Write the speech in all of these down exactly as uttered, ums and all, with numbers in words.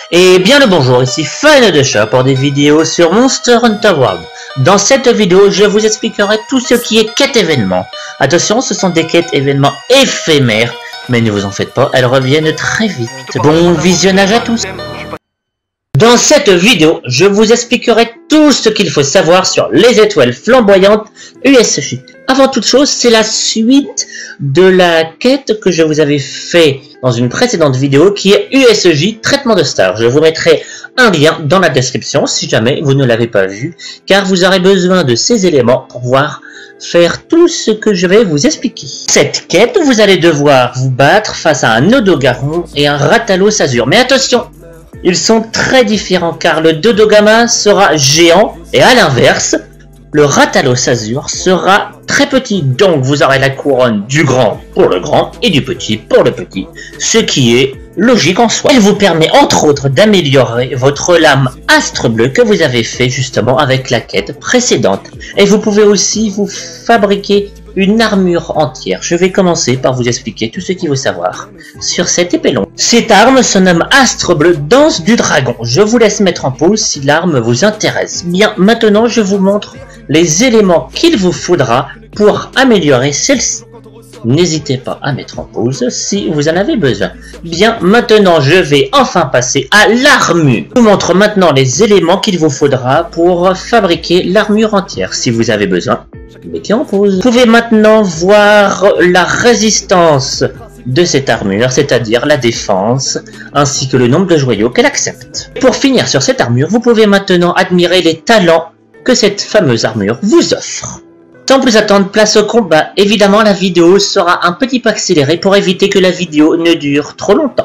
Et bien le bonjour, ici Fan de Chat pour des vidéos sur Monster Hunter World. Dans cette vidéo, je vous expliquerai tout ce qui est quête événement. Attention, ce sont des quêtes événements éphémères, mais ne vous en faites pas, elles reviennent très vite. Bon visionnage à tous. Dans cette vidéo, je vous expliquerai tout ce qu'il faut savoir sur les étoiles flamboyantes U S J. Avant toute chose, c'est la suite de la quête que je vous avais fait dans une précédente vidéo qui est U S J traitement de star. Je vous mettrai un lien dans la description si jamais vous ne l'avez pas vu, car vous aurez besoin de ces éléments pour pouvoir faire tout ce que je vais vous expliquer. Cette quête, vous allez devoir vous battre face à un Odogaron et un Rathalos Azur. Mais attention, ils sont très différents car le Dodogama sera géant et à l'inverse, le Rathalos Azur sera très petit. Donc vous aurez la couronne du grand pour le grand et du petit pour le petit, ce qui est logique en soi. Elle vous permet entre autres d'améliorer votre lame astre bleu que vous avez fait justement avec la quête précédente. Et vous pouvez aussi vous fabriquer une armure entière. Je vais commencer par vous expliquer tout ce qu'il faut savoir sur cette épée longue. Cette arme se nomme Astre Bleu, danse du dragon. Je vous laisse mettre en pause si l'arme vous intéresse. Bien, maintenant je vous montre les éléments qu'il vous faudra pour améliorer celle-ci. N'hésitez pas à mettre en pause si vous en avez besoin. Bien, maintenant je vais enfin passer à l'armure. Je vous montre maintenant les éléments qu'il vous faudra pour fabriquer l'armure entière. Si vous avez besoin, mettez en pause. Vous pouvez maintenant voir la résistance de cette armure, c'est-à-dire la défense, ainsi que le nombre de joyaux qu'elle accepte. Pour finir sur cette armure, vous pouvez maintenant admirer les talents que cette fameuse armure vous offre. Sans plus attendre, place au combat. Évidemment, la vidéo sera un petit peu accélérée pour éviter que la vidéo ne dure trop longtemps.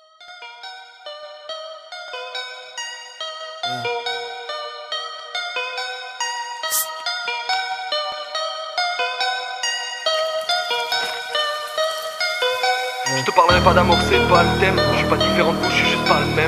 Je te parlerai pas d'amour, c'est pas le thème. Je suis pas différent de vous, je suis juste pas le même.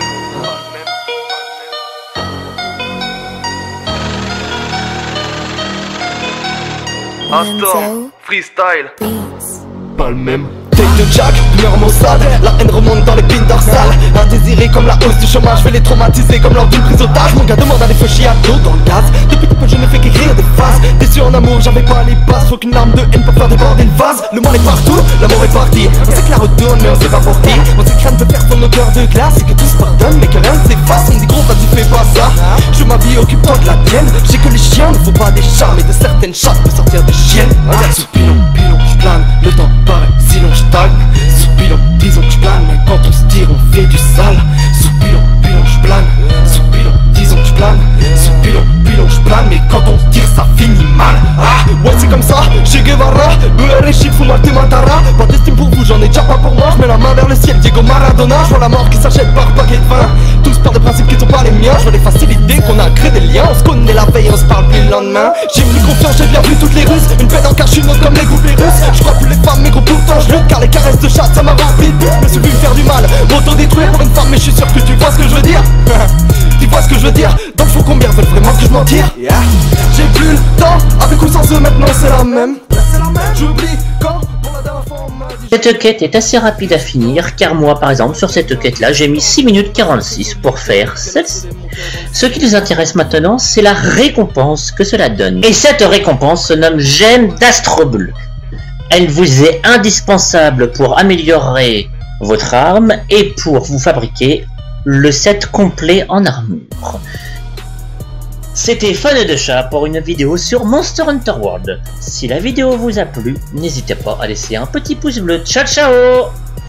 Astor, freestyle, pas le même. Take de Jack, humeur maussade, la haine remonte dans les pines dorsales. Indésiré comme la hausse du chômage, je vais les traumatiser comme lors d'une prise otage. Mon gars demande à des feux chiatos dans le gaz. Depuis tout peu je ne fais qu'écrire des phases. Déçu en amour, j'avais pas les passes. Faut qu'une larme de haine pour faire déborder le vase. Le monde est partout, l'amour est parti. On sait que la retourne mais on sait pas pour qui. On sait que rien ne peut faire fondre nos cœurs de glace. Et que tout se pardonne mais que rien ne s'efface. On dit gros vas-y fais pas ça. Je ma vie occupe-toi de la tienne. J'ai que les chiens ne faut pas des chats. Mais de certaines chats peut sortir des chiennes. Regarde sous pilon, pilon, je plane. Le temps paraît sinon je stagne. Sous pilon, disons que je plane. Mais quand on se tire on fait du sale. Sous pilon, pilon, je plane. Sous pilon, disons que je plane. Sous pilon, pilon, je plane. Mais quand on se tire ça finit mal. Ah, ouais c'est comme ça, Che Guevara. B R et shit, Fumarte Matara. Pas d'estime pour vous, j'en ai déjà pas pour moi. Je mets la main vers le ciel, Diego Maradona. Je vois la mort qui s'achète par paquet de vin. Tous par des principes qui sont pas les miens. Je vois les facilités qu'on a créé des liens. On se connaît la veille, on se parle plus le lendemain. J'ai pris confiance, j'ai bien vu toutes les ruses. Une peine en cache, une autre comme les poupées russes. Je crois plus les femmes, mais gros pourtant je lutte. Car les caresses de chat, ça m'a rempli de but. Je me suis vu me faire du mal, m'auto-détruire pour une femme. Mais je suis sûr que tu vois ce que je veux dire. Tu vois ce que je veux dire. Dans le fond combien veulent vraiment que je m'en tire. Yeah. J'ai plus le temps, avec ou sans eux maintenant c'est la même. J'oublie quand pour la dernière fois on m'a dit. Cette quête est assez rapide à finir, car moi par exemple sur cette quête là j'ai mis six minutes quarante-six pour faire celle-ci. Ce qui nous intéresse maintenant c'est la récompense que cela donne. Et cette récompense se nomme Gemme d'Astre Bleu. Elle vous est indispensable pour améliorer votre arme et pour vous fabriquer le set complet en armure. C'était Fan de Chat pour une vidéo sur Monster Hunter World. Si la vidéo vous a plu, n'hésitez pas à laisser un petit pouce bleu. Ciao ciao!